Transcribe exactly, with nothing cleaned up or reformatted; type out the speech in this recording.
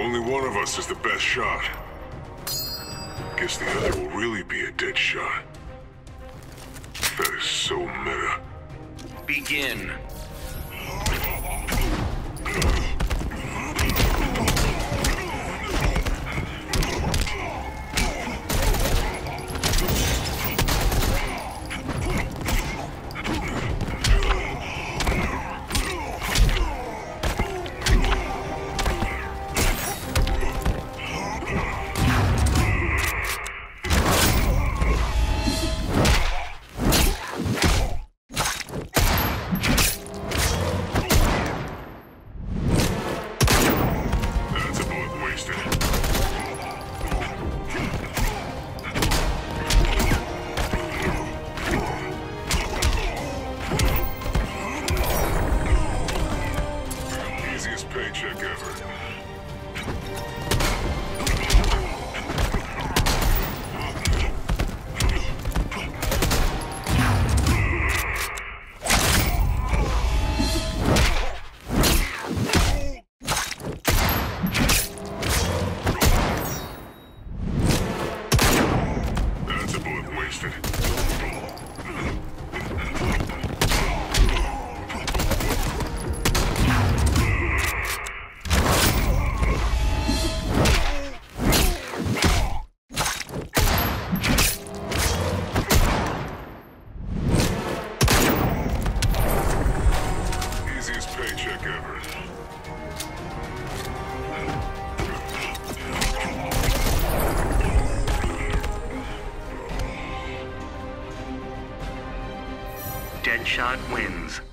Only one of us is the best shot. Guess the other will really be a dead shot. That is so meta. Begin. Paycheck ever. That's a bullet wasted. Paycheck ever. Deadshot wins.